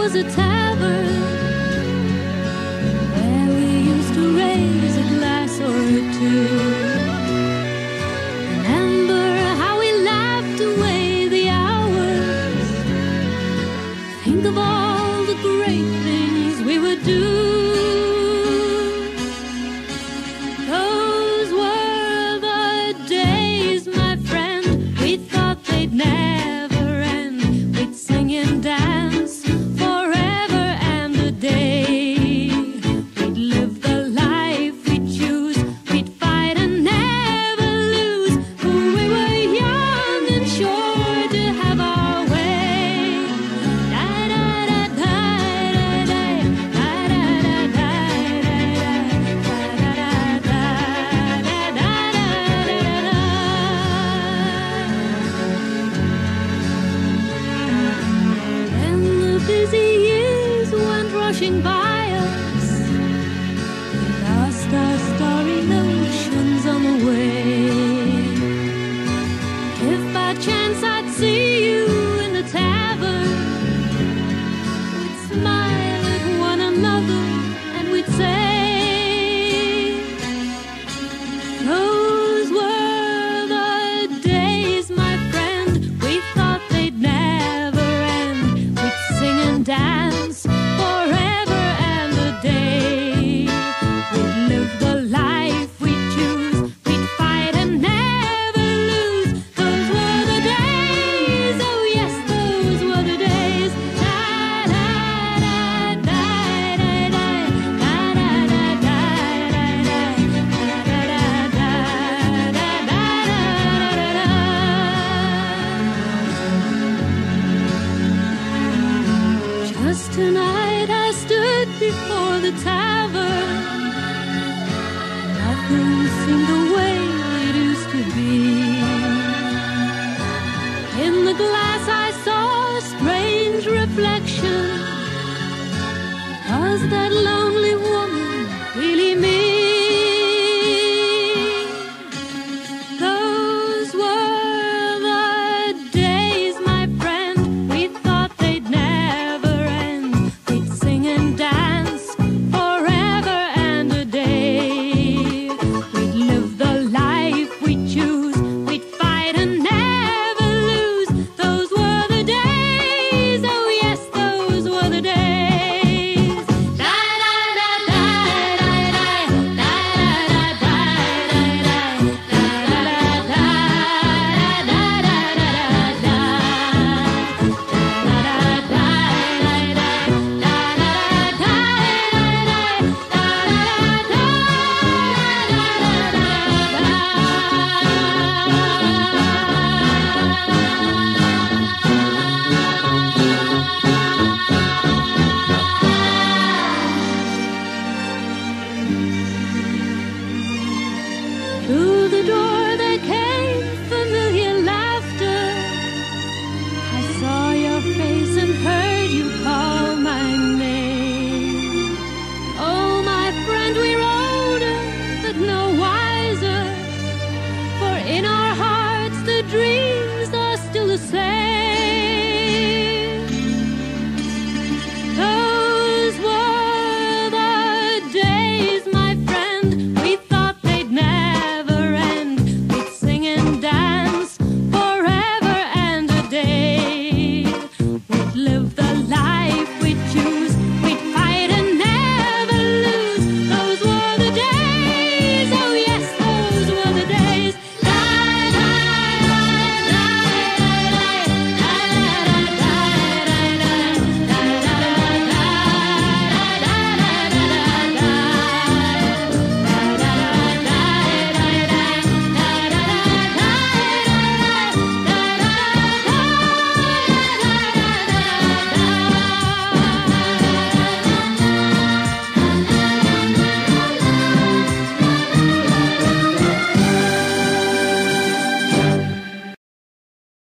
was a tavern where we used to raise a glass or two. Remember how we laughed away the hours. Think of all the great things we would do. Those were the days, my friend, we thought they'd never end. We'd sing and dance forever and a day. We'd live the life we'd choose. We'd fight and never lose. For we were young and sure to have our way. Da da da da da da da da da da da. Then the busy years went rushing by us. We lost our starry notions on the way. If by chance I'd see you in the tavern, we'd smile at one another and we'd say, those were the days, my friend, we thought they'd never end. We'd sing and dance forever and a day. We'd live the life we'd choose. We'd fight and never lose. Those were the days, oh yes, those were the days. Da da da da da da da da da da. Just tonight I stood before the tower.